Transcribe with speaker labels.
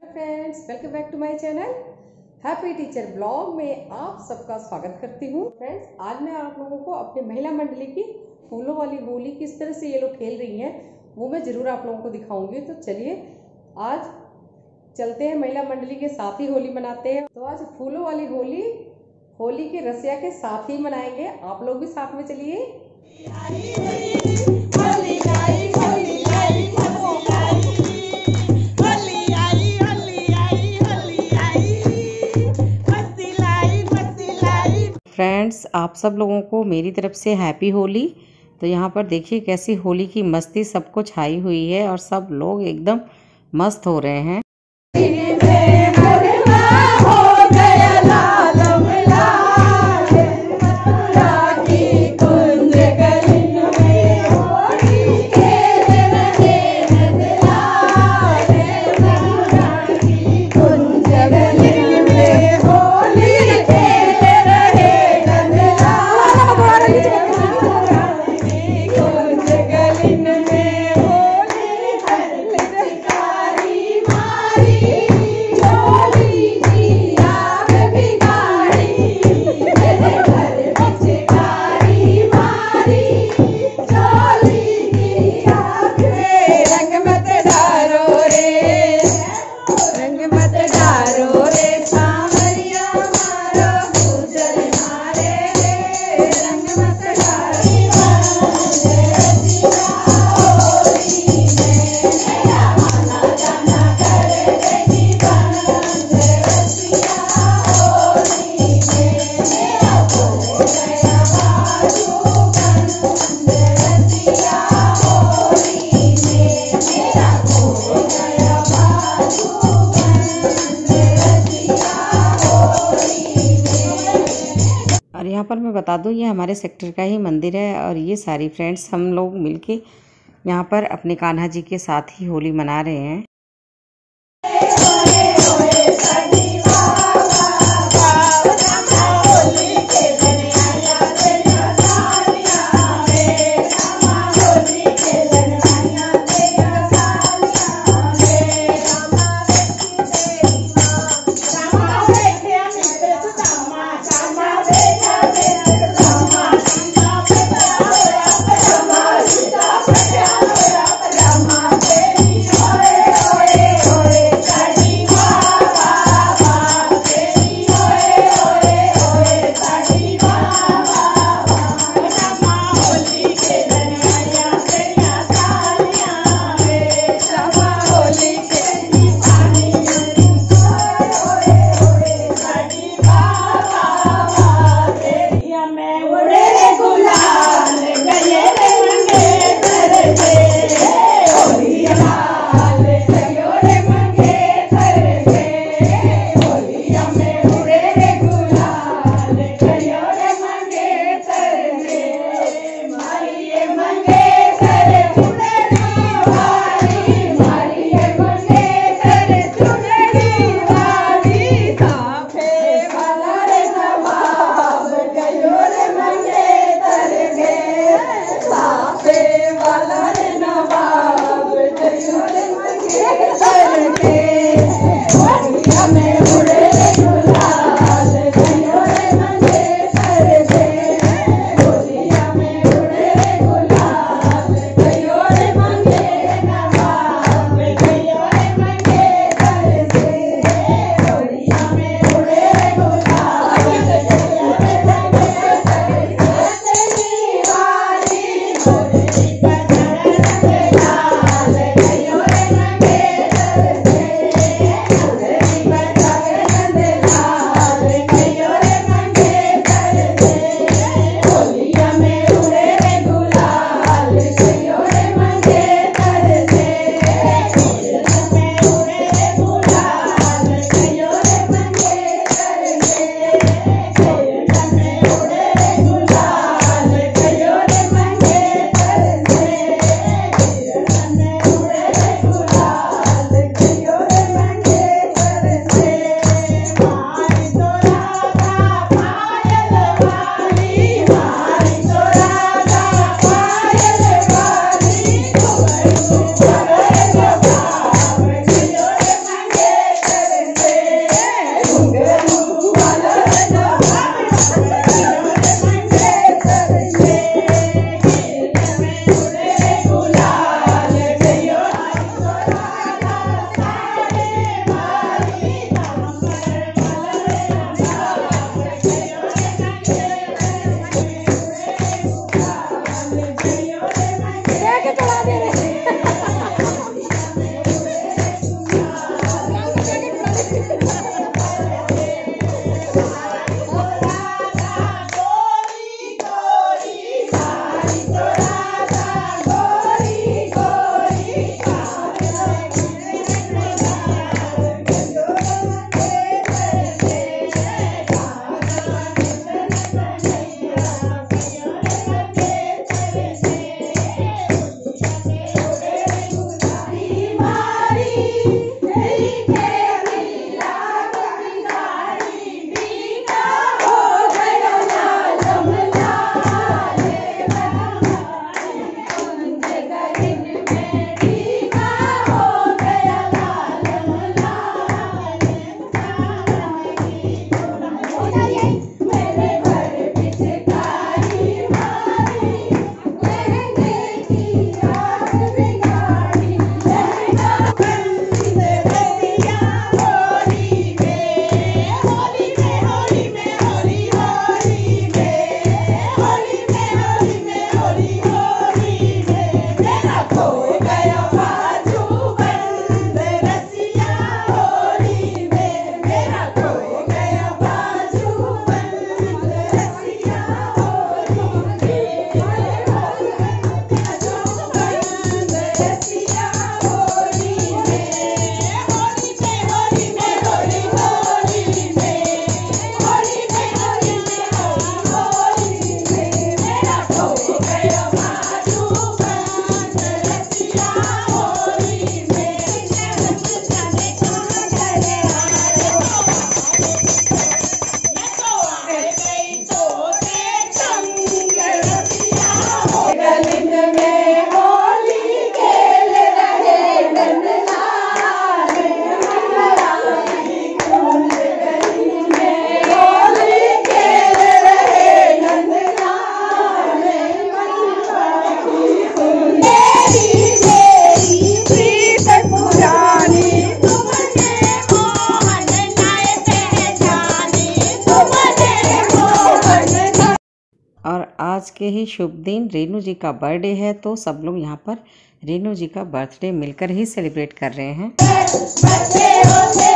Speaker 1: Friends, welcome back to my channel happy teacher blog में आप सबका स्वागत करती हूँ। फ्रेंड्स, आज मैं आप लोगों को अपनी महिला मंडली की फूलों वाली होली किस तरह से ये लोग खेल रही हैं वो मैं ज़रूर आप लोगों को दिखाऊंगी। तो चलिए आज चलते हैं, महिला मंडली के साथ ही होली मनाते हैं। तो आज फूलों वाली होली के रसिया के साथ ही मनाएंगे। आप लोग भी साथ में चलिए। फ्रेंड्स, आप सब लोगों को मेरी तरफ से हैप्पी होली। तो यहाँ पर देखिए कैसी होली की मस्ती सबको छाई हुई है और सब लोग एकदम मस्त हो रहे हैं। और यहाँ पर मैं बता दूँ, ये हमारे सेक्टर का ही मंदिर है और ये सारी फ्रेंड्स हम लोग मिलके यहाँ पर अपने कान्हा जी के साथ ही होली मना रहे हैं। के ही शुभ दिन रेणु जी का बर्थडे है, तो सब लोग यहाँ पर रेणु जी का बर्थडे मिलकर ही सेलिब्रेट कर रहे हैं।